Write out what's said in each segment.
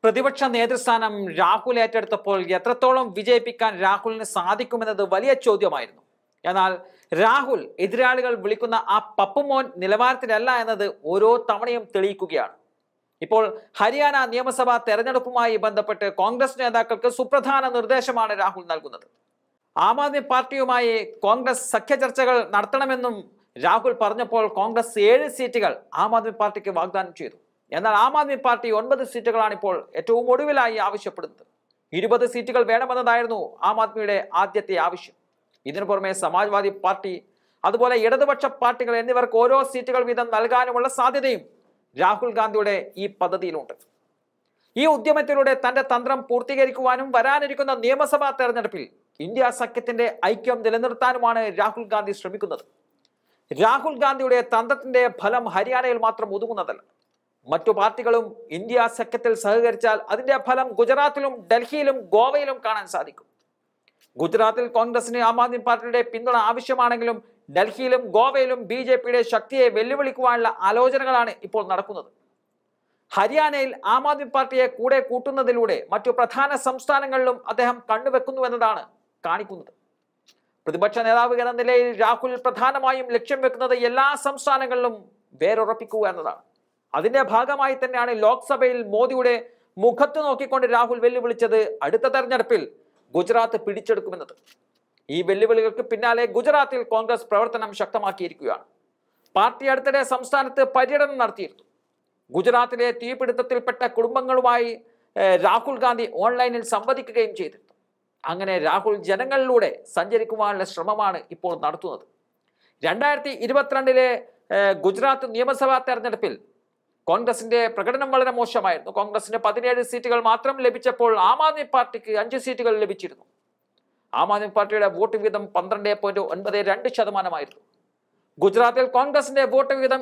പ്രതിപക്ഷ നേതൃസ്ഥാനം രാഹുൽ ഏറ്റെടുത്തപ്പോൾ എത്രത്തോളം വിജയിപ്പിക്കാൻ രാഹുലിന് സാധിക്കുമെന്നത് വലിയ ചോദ്യമായിരുന്നു. എന്നാൽ രാഹുൽ എതിരാളികൾ വിളിക്കുന്ന ആ പപ്പുമോൻ നിലവാരത്തിലല്ല എന്നത് ഓരോ തവണയും തെളിയിക്കുകയാണ്. ഇപ്പോൾ ഹരിയാന നിയമസഭാ തെരഞ്ഞെടുപ്പുമായി ബന്ധപ്പെട്ട് കോൺഗ്രസ് നേതാക്കൾക്ക് സുപ്രധാന നിർദ്ദേശമാണ് രാഹുൽ നൽകുന്നത്. ആം ആദ്മി പാർട്ടിയുമായി കോൺഗ്രസ് സഖ്യചർച്ചകൾ നടത്തണമെന്നും രാഹുൽ പറഞ്ഞപ്പോൾ കോൺഗ്രസ് 7 സീറ്റുകൾ ആം ആദ്മി പാർട്ടിക്ക് വാഗ്ദാനം ചെയ്തു. എന്നാൽ ആം ആദ്മി പാർട്ടി 9 സീറ്റുകളാണ് ഇപ്പോൾ ഏറ്റവും ഒടുവിലായി ആവശ്യപ്പെടുന്നത്. 20 സീറ്റുകൾ വേണമെന്നതായിരുന്നു ആം ആദ്മിയുടെ ആദ്യത്തെ ആവശ്യം. ഇതിനു പുറമെ സമാജ്വാദി പാർട്ടി, അതുപോലെ ഇടതുപക്ഷ പാർട്ടികൾ എന്നിവർക്ക് ഓരോ സീറ്റുകൾ വീതം നൽകാനുമുള്ള സാധ്യതയും രാഹുൽ ഗാന്ധിയുടെ ഈ പദ്ധതിയിലുണ്ട്. ഈ ഉദ്യമത്തിലൂടെ തന്റെ തന്ത്രം പൂർത്തീകരിക്കുവാനും വരാനിരിക്കുന്ന നിയമസഭാ തെരഞ്ഞെടുപ്പിൽ ഇന്ത്യ സഖ്യത്തിന്റെ ഐക്യം നിലനിർത്താനുമാണ് രാഹുൽ ഗാന്ധി ശ്രമിക്കുന്നത്. രാഹുൽ ഗാന്ധിയുടെ തന്ത്രത്തിന്റെ ഫലം ഹരിയാനയിൽ മാത്രം ഒതുങ്ങുന്നതല്ല. മറ്റു പാർട്ടികളും ഇന്ത്യ സഖ്യത്തിൽ സഹകരിച്ചാൽ അതിന്റെ ഫലം ഗുജറാത്തിലും ഡൽഹിയിലും ഗോവയിലും കാണാൻ സാധിക്കും. ഗുജറാത്തിൽ കോൺഗ്രസിന് ആം ആദ്മി പാർട്ടിയുടെ പിന്തുണ ആവശ്യമാണെങ്കിലും ഡൽഹിയിലും ഗോവയിലും BJPയുടെ ശക്തിയെ വെല്ലുവിളിക്കുവാനുള്ള ആലോചനകളാണ് ഇപ്പോൾ നടക്കുന്നത്. ഹരിയാനയിൽ ആം ആദ്മി പാർട്ടിയെ കൂടെ കൂട്ടുന്നതിലൂടെ മറ്റു പ്രധാന സംസ്ഥാനങ്ങളിലും അദ്ദേഹം കണ്ണുവെക്കുന്നുവെന്നതാണ് കാണിക്കുന്നത്. പ്രതിപക്ഷ നേതാവ് എന്ന നിലയിൽ രാഹുൽ പ്രധാനമായും ലക്ഷ്യം വെക്കുന്നത് എല്ലാ സംസ്ഥാനങ്ങളിലും വേരുറപ്പിക്കുക എന്നതാണ്. അതിന്റെ ഭാഗമായി തന്നെയാണ് ലോക്സഭയിൽ മോദിയുടെ മുഖത്ത് നോക്കിക്കൊണ്ട് രാഹുൽ വെല്ലുവിളിച്ചത് അടുത്ത തെരഞ്ഞെടുപ്പിൽ ഗുജറാത്ത് പിടിച്ചെടുക്കുമെന്നത്. ഈ വെല്ലുവിളികൾക്ക് പിന്നാലെ ഗുജറാത്തിൽ കോൺഗ്രസ് പ്രവർത്തനം ശക്തമാക്കിയിരിക്കുകയാണ്. പാർട്ടി അടുത്തിടെ സംസ്ഥാനത്ത് പര്യടനം നടത്തിയിരുന്നു. ഗുജറാത്തിലെ തീപിടുത്തത്തിൽപ്പെട്ട കുടുംബങ്ങളുമായി രാഹുൽ ഗാന്ധി ഓൺലൈനിൽ സംവദിക്കുകയും ചെയ്തിരുന്നു. അങ്ങനെ രാഹുൽ ജനങ്ങളിലൂടെ സഞ്ചരിക്കുവാനുള്ള ശ്രമമാണ് ഇപ്പോൾ നടത്തുന്നത്. 2022 ഗുജറാത്ത് നിയമസഭാ തെരഞ്ഞെടുപ്പിൽ കോൺഗ്രസിന്റെ പ്രകടനം വളരെ മോശമായിരുന്നു. കോൺഗ്രസിന് 17 സീറ്റുകൾ മാത്രം ലഭിച്ചപ്പോൾ ആം ആദ്മി പാർട്ടിക്ക് 5 സീറ്റുകൾ ലഭിച്ചിരുന്നു. ആം ആദ്മി പാർട്ടിയുടെ വോട്ട് വീതം 12.92%. ഗുജറാത്തിൽ കോൺഗ്രസിന്റെ വോട്ട് വീതം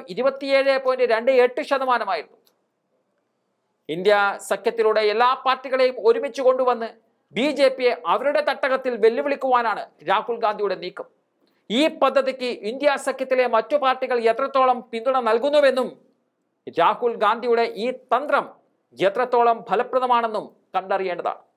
27.28%. ഇന്ത്യ സഖ്യത്തിലൂടെ എല്ലാ പാർട്ടികളെയും ഒരുമിച്ച് കൊണ്ടുവന്ന് BJPയെ അവരുടെ തട്ടകത്തിൽ വെല്ലുവിളിക്കുവാനാണ് രാഹുൽ ഗാന്ധിയുടെ നീക്കം. ഈ പദ്ധതിക്ക് ഇന്ത്യ സഖ്യത്തിലെ മറ്റു പാർട്ടികൾ എത്രത്തോളം പിന്തുണ നൽകുന്നുവെന്നും രാഹുൽ ഗാന്ധിയുടെ ഈ തന്ത്രം എത്രത്തോളം ഫലപ്രദമാണെന്നും കണ്ടറിയേണ്ടതാണ്.